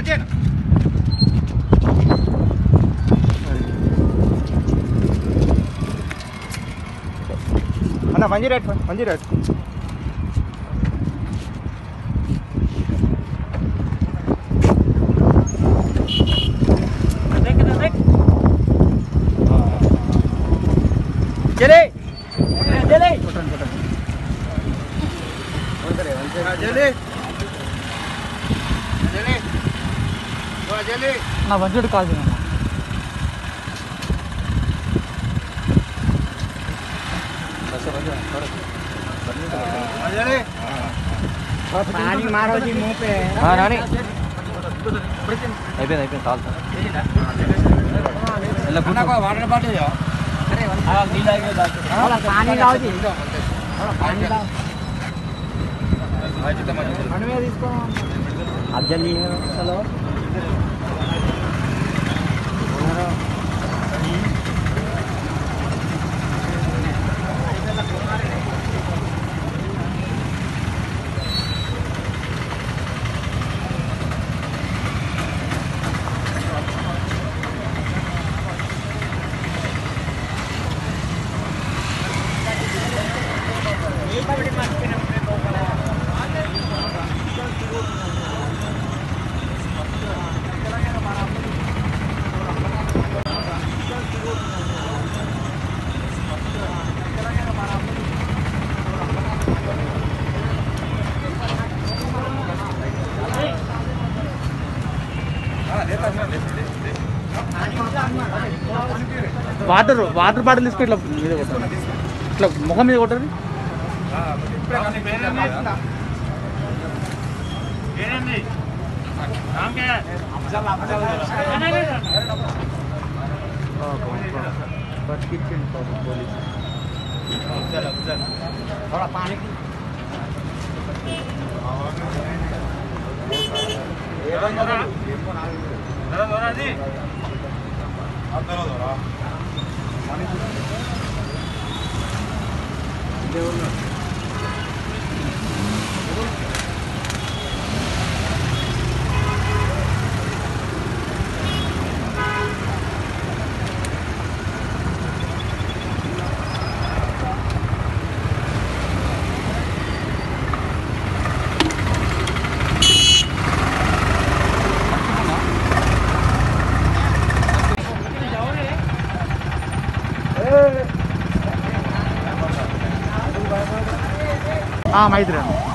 అన్న మంచి రేట్ चले चले ना बजट का पानी मारो जी मुंह पे। हाँ रानी అయిపోయింది చాలు వాటర్ బాటిల్ पानी लाओ जी पानी लाओ अब जल्दी चलो వాటర్ బాటిల్ తీసుకు ఇట్లా మీద కొట్టాలి ఇట్లా ముఖం మీద కొట్టాలి पानी हाँ माहिती